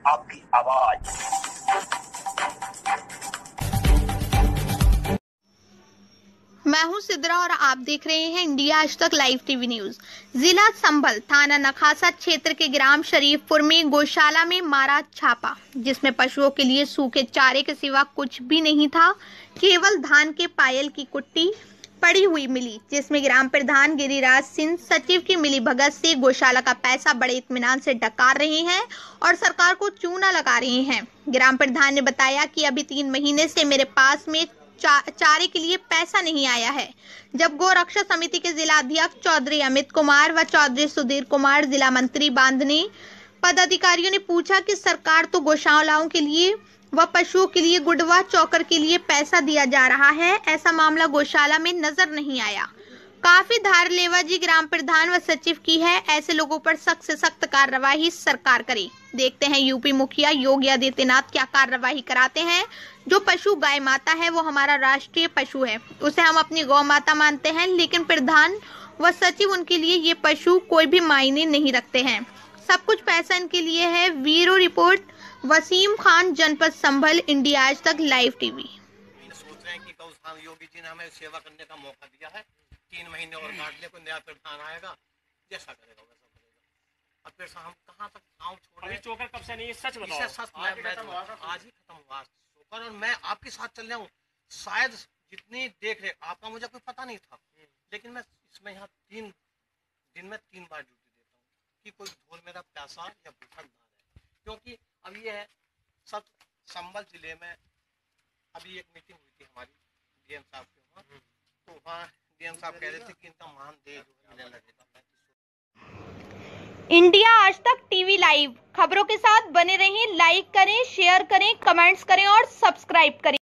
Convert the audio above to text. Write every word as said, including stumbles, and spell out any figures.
आपकी आवाज। मैं हूं सिद्रा और आप देख रहे हैं इंडिया आज तक लाइव टीवी न्यूज। जिला संभल थाना नखासा क्षेत्र के ग्राम शरीफपुर में गौशाला में मारा छापा, जिसमें पशुओं के लिए सूखे चारे के सिवा कुछ भी नहीं था। केवल धान के पायल की कुट्टी पड़ी हुई मिली, जिसमें ग्राम प्रधान गिरिराज सिंह सचिव की मिली भगत से गौशाला का पैसा बड़े इत्मीनान से डकार रहे हैं और सरकार को चूना लगा रहे हैं। ग्राम प्रधान ने बताया कि अभी तीन महीने से मेरे पास में चा, चारे के लिए पैसा नहीं आया है। जब गौ रक्षा समिति के जिला अध्यक्ष चौधरी अमित कुमार व चौधरी सुधीर कुमार, जिला मंत्री बांधने पदाधिकारियों ने पूछा कि सरकार तो गौशालाओं के लिए व पशुओं के लिए गुड़वा चौकर के लिए पैसा दिया जा रहा है, ऐसा मामला गौशाला में नजर नहीं आया। काफी धारलेबाजी ग्राम प्रधान व सचिव की है, ऐसे लोगों पर सख्त से सख्त कार्रवाई सरकार करे। देखते हैं यूपी मुखिया योगी आदित्यनाथ क्या कार्रवाई कराते हैं। जो पशु गाय माता है वो हमारा राष्ट्रीय पशु है, उसे हम अपनी गौ माता मानते हैं, लेकिन प्रधान व सचिव उनके लिए ये पशु कोई भी मायने नहीं रखते हैं। सब कुछ पैसा इनके लिए है। ब्यूरो रिपोर्ट, वसीम खान, जनपद संभल, इंडिया आज तक लाइव टीवी। सोच रहे हैं कि गौशाला योगी जी ने हमें सेवा करने का मौका दिया है, तीन महीने और काटने को नया प्रधान आएगा, जैसा करेगा वैसा करेगा। अब फिर हम कहाँ तक गाँव छोड़ रहे? चोकर कब से नहीं है, सच बताओ। सच मैं, मैं तो आज ही खत्म हुआ चोकर, और मैं आपके साथ चल रहा हूँ। शायद जितनी देख रेख आपका मुझे कोई पता नहीं था, लेकिन मैं इसमें यहाँ तीन दिन में तीन बार ड्यूटी देता हूँ कि कोई ढोल मेरा प्यासा या भूखा ना रहे। क्योंकि अब ये है सब संभल जिले में अभी एक मीटिंग हुई थी हमारी डीएम साहब के वहाँ, तो वहाँ डीएम साहब कह रहे थे कि इनका मानदेय जो मिलने लगेगा। इंडिया आज तक टीवी लाइव खबरों के साथ बने रहें। लाइक करें, शेयर करें, कमेंट्स करें और सब्सक्राइब करें।